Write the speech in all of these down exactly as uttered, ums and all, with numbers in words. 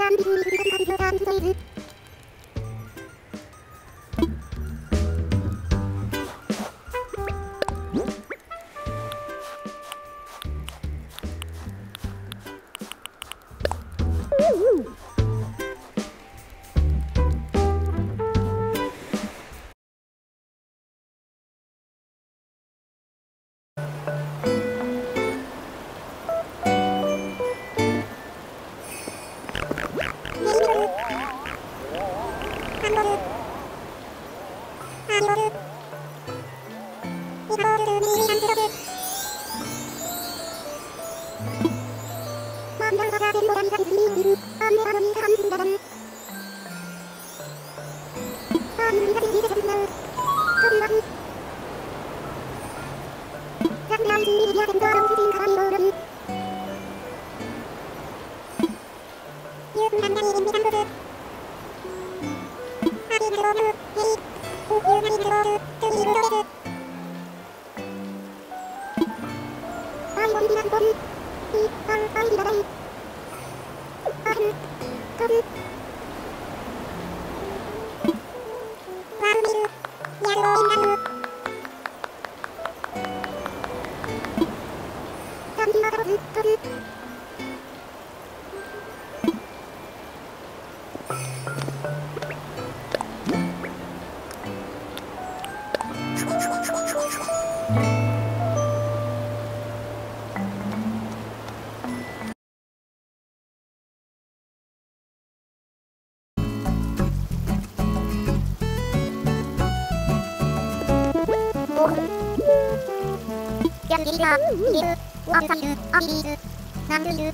yang gila, gila, uang sayu, amis, nandu,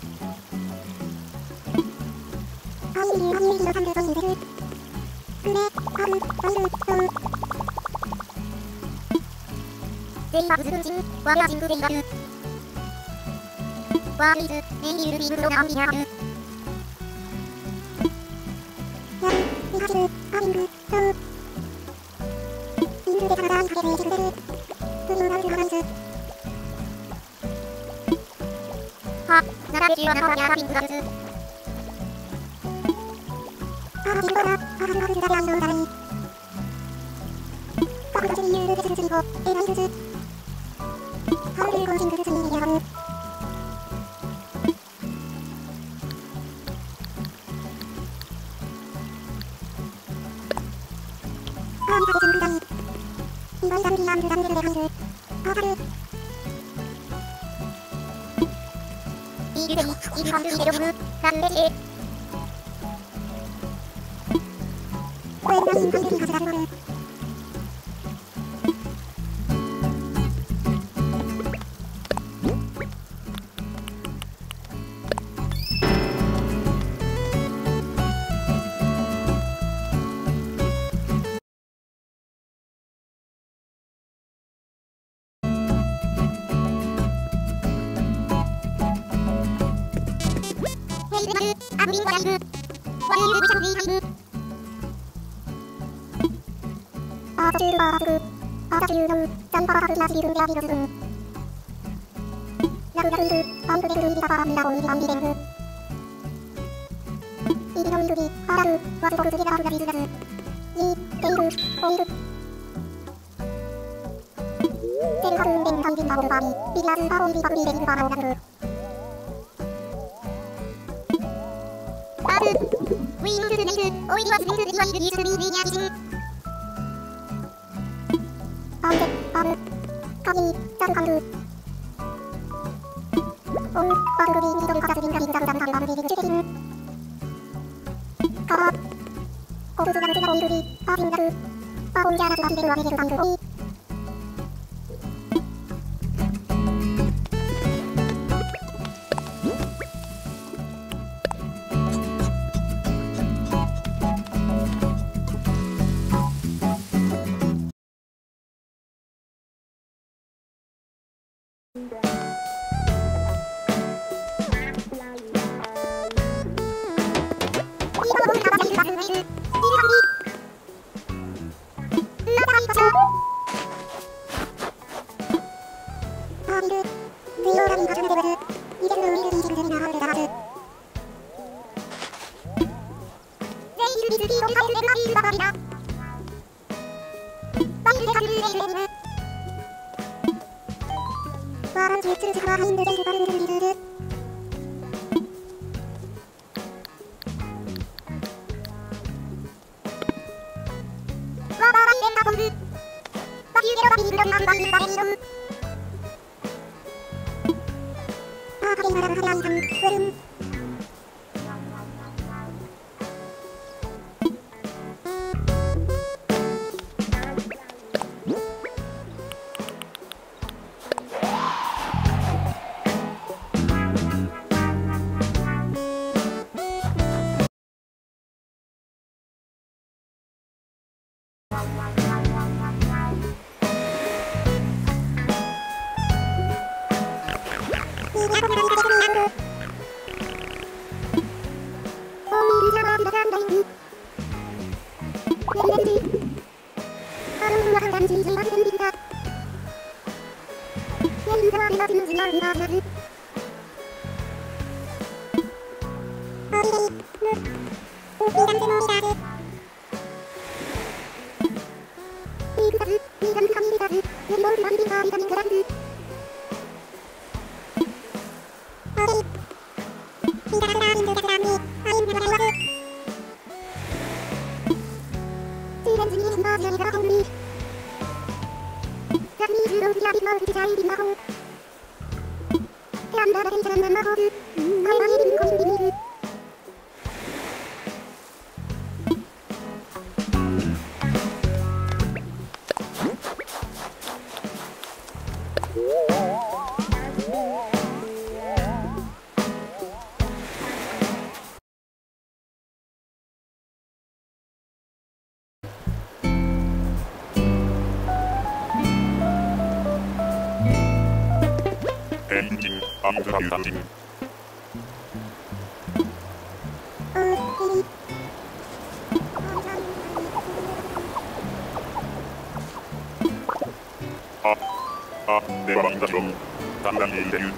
amis, amis, nandu, nandu, kule, aru, aru, aru. Dei babu zunjin, waya jinku dei babu. Wamizu, neni uru biru na ami haru. Yaru, miharu, amingu, tau. Indu de kanadan kare de jiru. Tunu naru haranzu. Ha, narabe wa nara ya bingu ranzu. Aha jiru na, aha naru da yandu dari. Kabu da jini uru de jiru jiru, e na iru. 하루를 건진 그릇은 이리 하루 아미가 되든 그다니 이번 단비 남들 남들의 한들 아하르 이르데이 이리한들 이레로브 남베리 왜나인 한들이 가져가르거를 아무린 와이브 와이브 부장비 하이브 아버지르 아버지르 아버지르 짠바바르 나지르 야비르 나루나루르 암두베르 이리다가 민다고 이리 암비베르 이리노인두기 하라르 와즈보르 두게다르 나비르르 이 데이르 오이르 데르하르 뱅 당빈 바보르 바비 비라즈 바온비 바브리 데이르 바라오나르 바브 윙드 네이드 오이리와 윙드 리와 이드 이스미 리냐기징 바운데 바브 카기니 짜르 강두 올 바브르비 미도르 가자즈 빙가리 부다르 담다르 바브리 리그 쯔데인 가바 고르즈 나르즈 나로 이르비 바빙다르 바본자라즈 바비베르 와베게르 강두 오이 엔딩 암드라 유단딩 아, 아, 내 맘인가 좀 단단히 일대유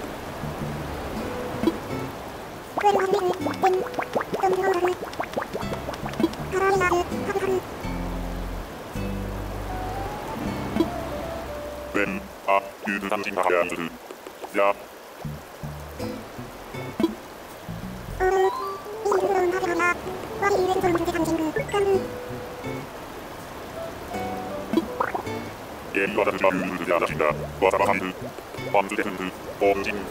웬, 아, 유드 단딩 가야 안드르 야 게임 와다드마 유르드 야다신다 와다마 함드 왕드 대흔드 옹진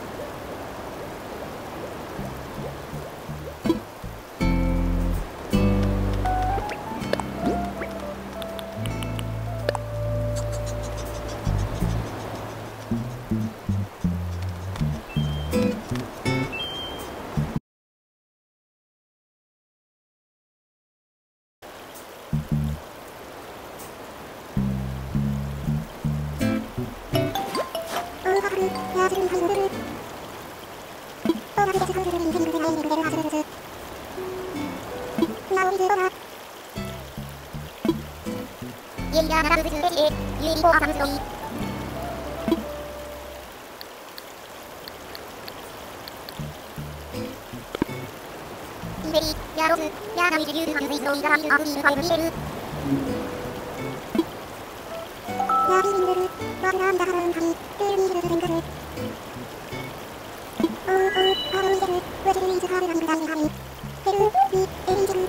예리야 나라 그즈 대지에 유리고 아삼스로이 이베리 야로스 야나위즈 유드 한스이스로이가 하이르 아브리인 파이브리에르 야비린드르 와드라암다 하라은 하리 뜰미르드 랭가르 오오 아로이데르 웨즈르이즈 하르랑그 다이 하리 헤르 비 에린즈르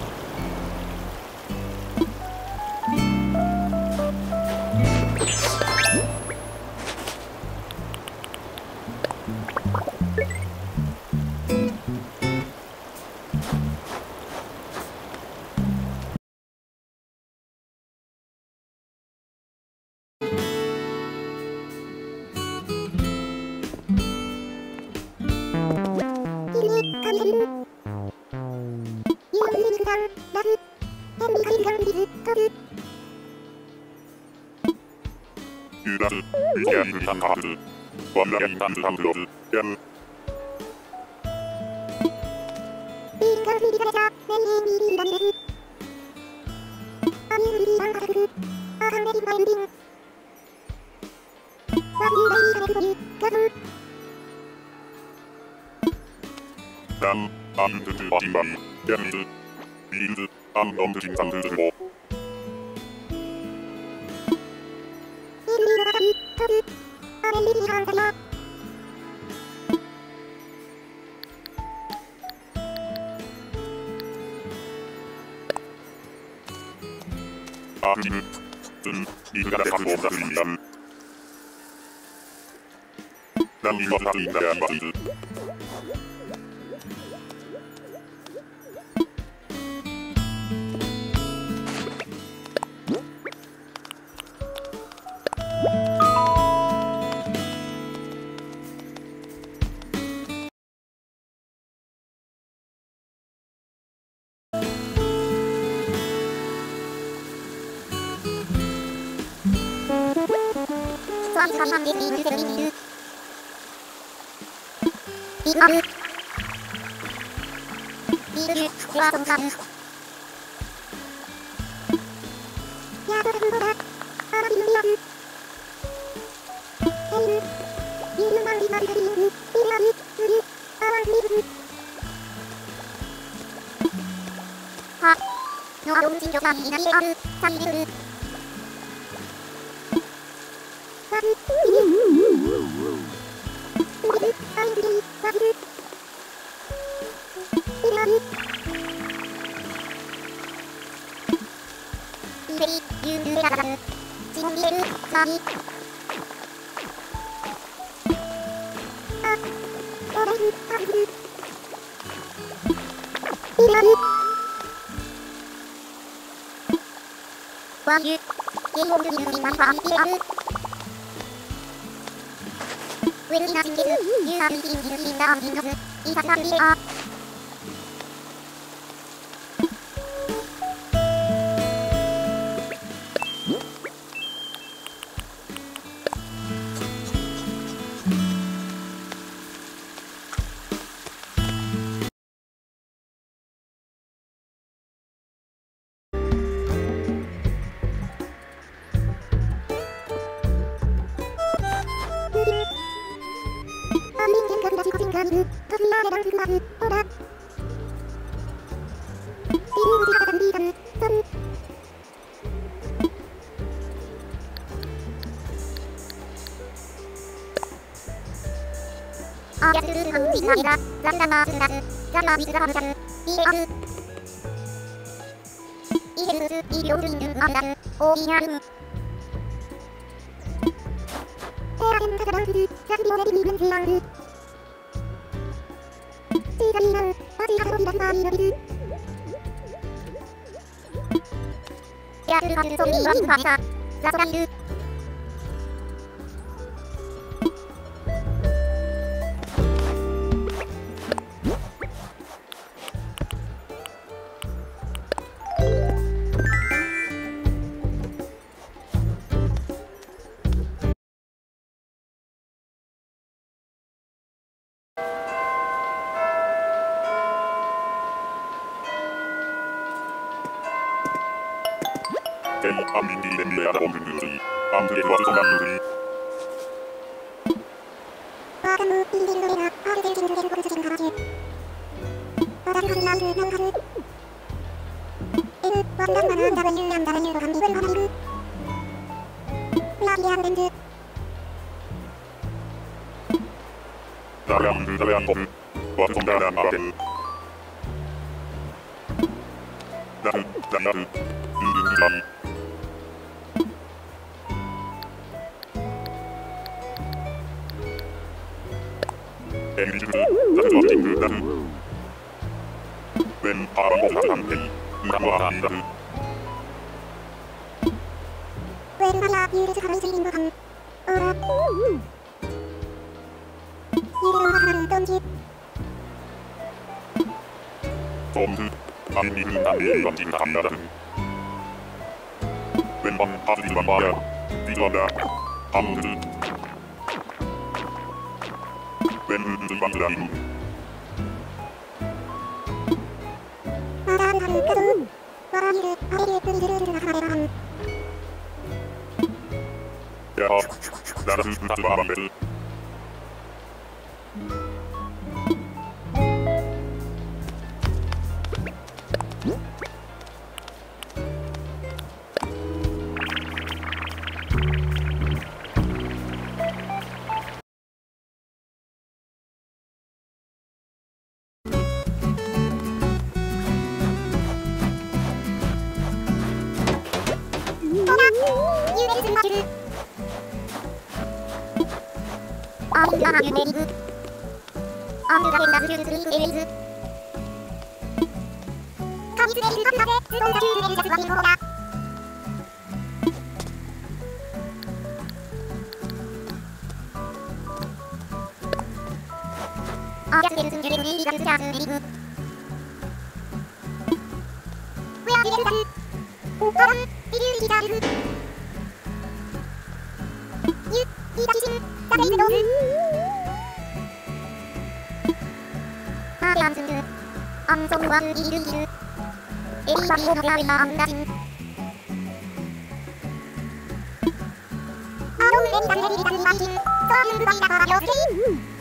유다스 위대한 한 가드르 원라인 단드 함드로드 얀 남 암드드 와딘밤 얀드 밀드 한 넘드 진상들 들고 이리로 가기 터드 아멜리비 한사야 아그지는 은 이그가 가수 없다 드립니다. 난 이거 다 드린다 이바이드. 수암 수암 미드 미드 미드 미드 미드 미드 대화 동감 야도 한보다 아라비 미야드 에이르 이르만 리마드 리드 미야드 으르 아왕 리드 하 너가 옴진 교사 이나리 아르 사이르 와드 미드 아이드리 와드 이라드 이베리 유르라가르 진미에르 사미 아 오레르 아이드 이라드 와유 예용드 이르리만 바이아르 웬이나 징계드 유아리 인기르린다 인거스 이사사리아 아민겐 가그라지 거진가미드 터슬라레랑 그라드 오라 비루드 하다간 비가드 선 아야스르르 한비나리라 란다마스라드 란마비스라 하르자르 이에아르 이헤르스 이료르인드 안다르 오이냐르 테라겐 타가랑드 자스비오레디 미근슬랑드 시자리나르 바디하르비라스바이러비드 야스르하르 소리라스 바이사 라소라이드 게이 암민디 렘리에아다 옴든들이 암들의 와드 성남들이 와가무 인디르노레나 아르델 징르레르 고르스진 가라제 와다르하르 남드 명하르 에르 완당만 한다면 율람다면 유로 감비wen 하나이르 라비안 랜드 다레암드 다레암버드 와드 성다란 아라겐 나드 다이아드 인든드라이 에미리즈드 나드 징드 나드 웬 바람봉사한 페이 남와하이다드 웨르마야 유르즈 하르즈인도 감 오라 유르마하르 던지 톰드 암미흐 남미에 던진다 합니다드 웬방 하드디만 봐야 디즈한다 암드드 웬흐드드 방드라이루 와다르하르 까두 와라히르 아레리에 끄리르르르 하레라함 야하 나르스 나스바람베드 ルスンバチュルアインラハユメリグアンルラヘンダズルルスリークエレイズカミズエルカブラゼズドンザチュールエルジャスワミンゴロダアージャスエルスンジュレルリーリガルスジャースリグウェアディレルザルカランビリューリジャールユイタキシンダレイズドーアーデアンスンジュアンソムワンリリルイジルエリーバリオノベアイアンダジンアロウレニダンレリリタンバイジンソアユングバイダカーヨスケイ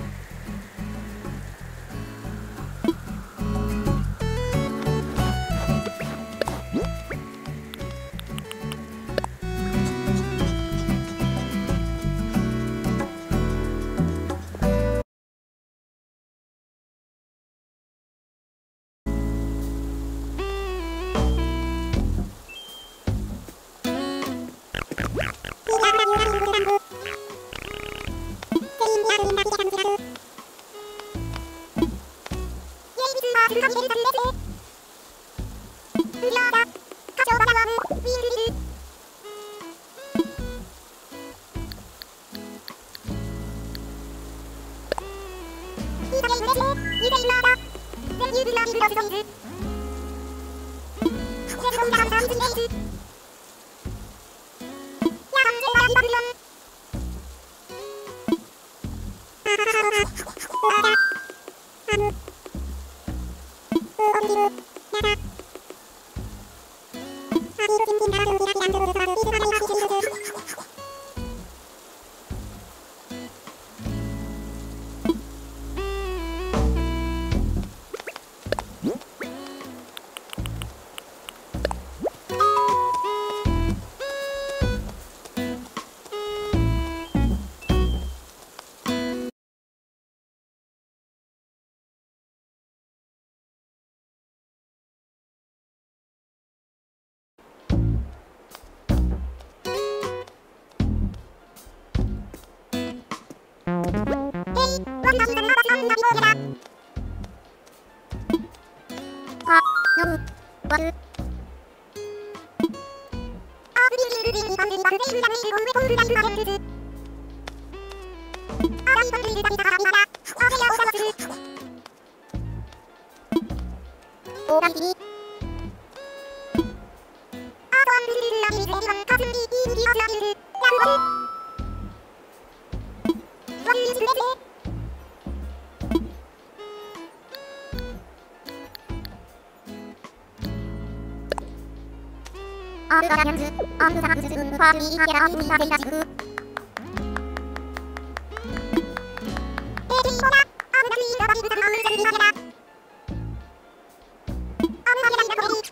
アールガラニャンズ、アングサラブスズンファーミーハヤラミーハデイラジク。エーティーボラ、アムダミーガバビブタマウンジャルミハヤラ。アムハヤライダコレリ。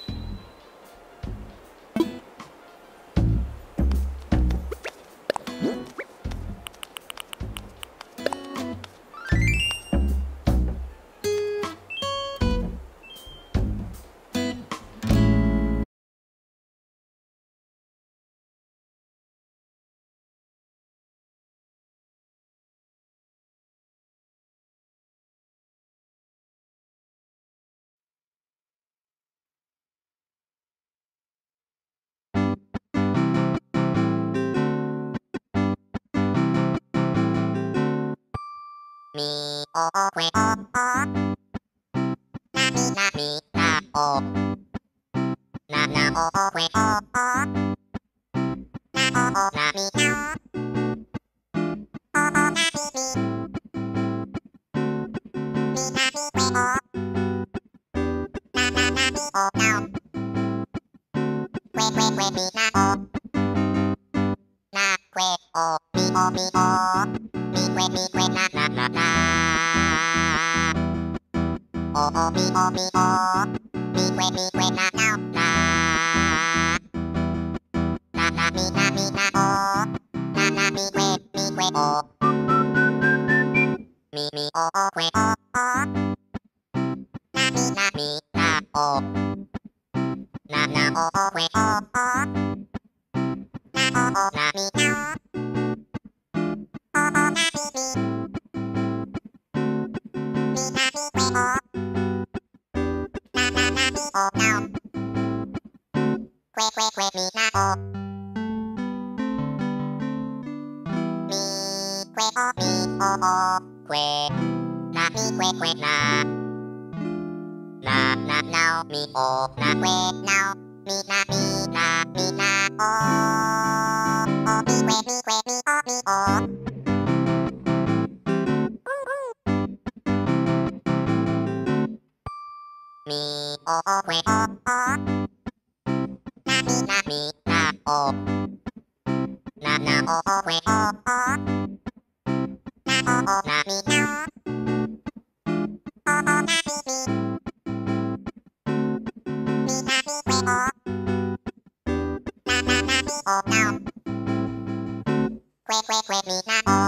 みおくえおなみなみなおななおくえおなおなみなおおなみみみなみくえおなななみおなおくえくえくえみなおなくえおみおみおみくえみくえななななおおみおみおみくえみくえなななななみなみなおななみくえみくえおみみおくえおなみなみなおななおくえおなな o na mi na o o na mi mi mi na mi que o na na na mi o now que que que mi na o mi que o mi o o que na mi que que na na na now mi o na que now mi na mi na mi na o o mi que mi que mi o mi o mi o o que o o na mi na mi na o na na o o que o o na o o na mi na o o na mi mi mi na mi que o na na na mi o now que que que mi na o